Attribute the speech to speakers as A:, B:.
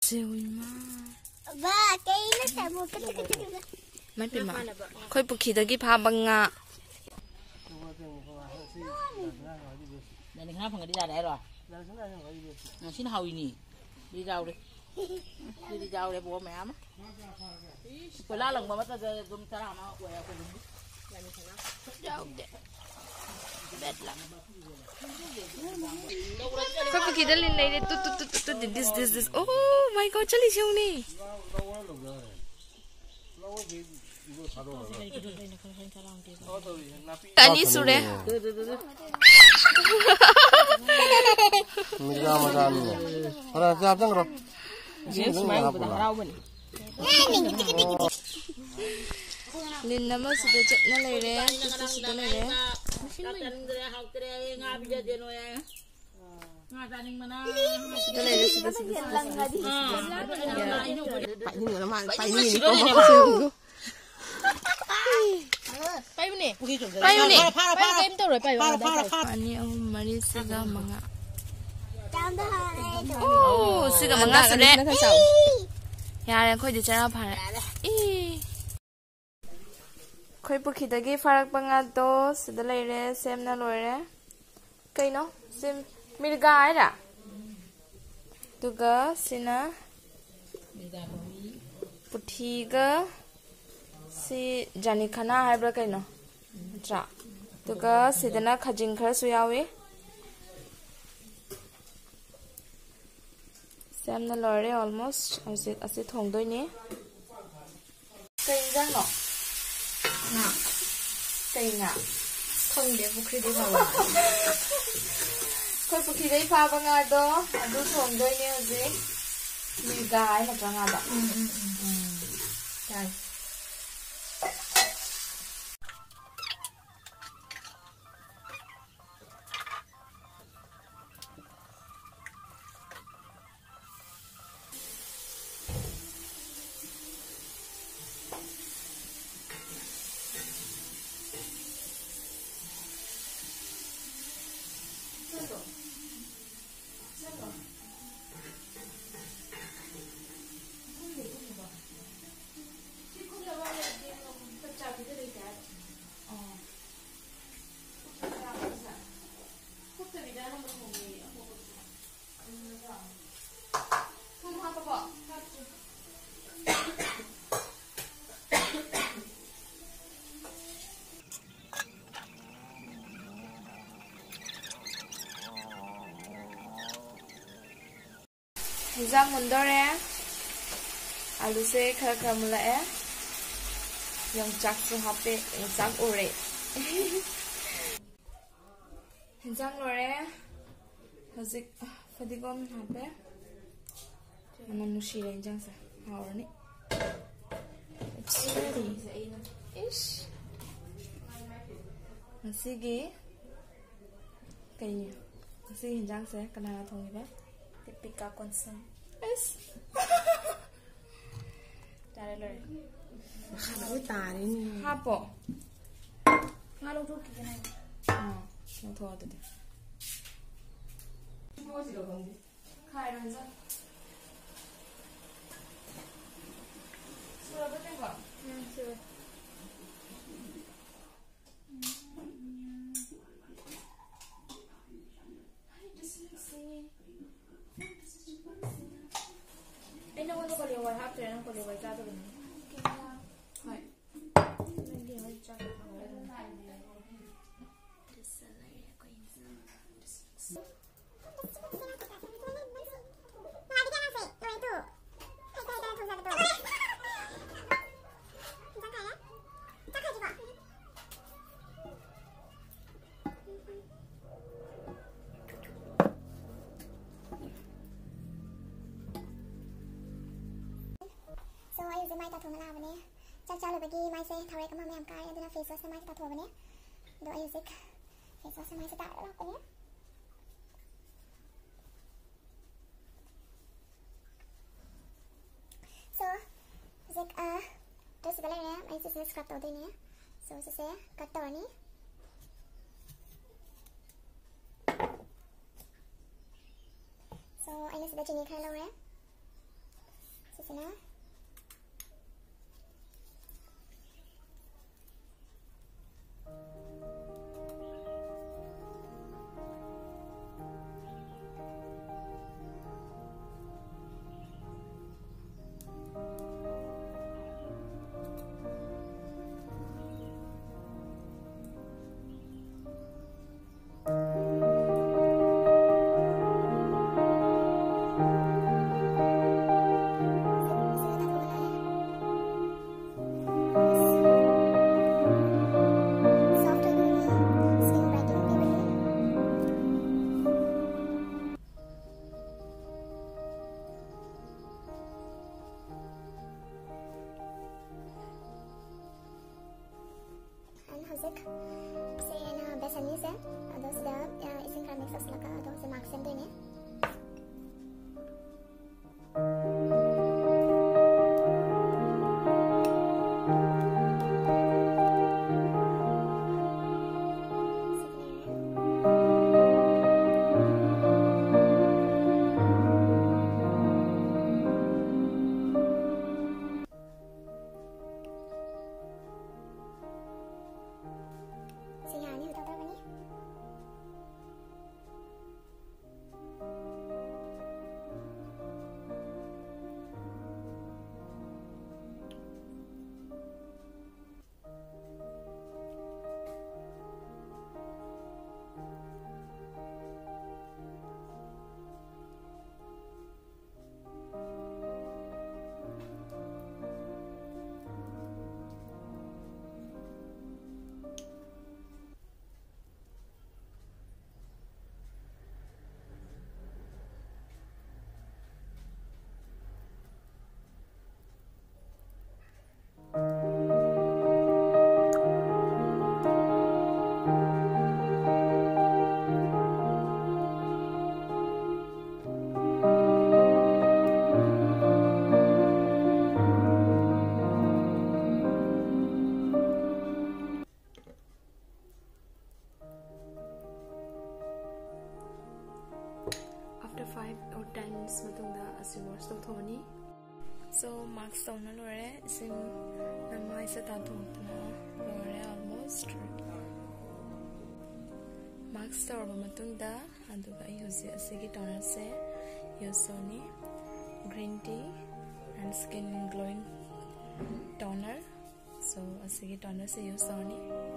A: Sewima.
B: Ba, kayo na sa mo.
A: May pima. Koy pukidagi pa banga.
C: Này ngáp người đi ra đấy rồi. Xin hầu nhỉ. Đi rau đi. Đi rau để bố mẹ mà. Phải la lần mà bắt ra dùng ta làm nó quẹo quẹo đúng. Là như thế nào?
A: Rau để. Bed lang. Koy pukida lin này tu this. Oh my god, chali siêu ni. Tani sure.
D: Mira macam ni. Orang siap tak kerap?
C: Yes, mai kita rau bani.
A: Lin nama sudah cek na lere, tu sudah lere. Sudah lere sudah.
C: Pak ni nama, pak ni ni kau mahu. Pai ni.
A: Pai ni.
C: Pai game tu rồi, pai.
A: Ani ang mari siga mga.
B: Jangan
A: Oh, siga mga sudah. Yare koi di cara phare. Koi pukhidagi farak banga to sida leire semna loire. Kaino sim mirga aira. Tuga sina puthiga si jani khana haibra kaino. Tra. Tuga sidana khajing khar su yawe. Semna loire almost asi thong doi ni. Kai jang no. Na. Kai nga. Thong de pukri de ba. Koi pukri dei pa ba nga do adu thong doi ni hoji. Mi gai na pa nga ba. Dai. Hijab mundur ya. Alu se khara mula ya. Yang cak su hape, yang cak ore. Hijab lore. Hazik fadigom hape. Mana nushi le hijab sa. Haur ni. It's ready. Ish. Masigi. Kayaknya. Masih hijab sa kena thong ni ba. Tipika konsum. Yes. Tare lore.
C: Khá tà đấy.
A: Hapo.
B: Nga lung thu kiki nai.
A: Nó thua rồi. Mua gì đâu không? Khai rồi sao? Sura có tên gọi? Sura. Anh đâu có liều ngoài hấp thì nó có liều ngoài ra thôi.はい。
B: So ayun si Mai tattoo na laban niya. Chắc chắn là bagi mai sẽ tháo ra cái mà em cái là face wash mai sẽ tattoo này. Đó ayun si face wash mai sẽ tạo ra cái này. So zik terus sebenarnya mai sẽ scrub tau ini. So sẽ cắt tau ni. So ayun sudah jenis kalau ya. ꯍꯧꯖꯤꯛ ꯁꯤ ꯑꯩꯅ ꯕꯦꯁꯟꯅꯤꯁꯦ ꯑꯗꯣ ꯁꯤꯗ ꯏꯁꯤꯡ ꯈꯔ ꯃꯤꯛꯁ ꯇꯧꯁꯤꯜꯂꯒ ꯑꯗꯣ ꯁꯤ ꯃꯥꯛ ꯁꯦꯝꯗꯣꯏꯅꯦ
A: After 5 or 10 minutes matungda asi wash tawthoni so marks tawna lore isim namai se ta thongna lore almost marks tawba matungda aduga use asigi toner se use soni green tea and skin glowing toner so asigi toner se use soni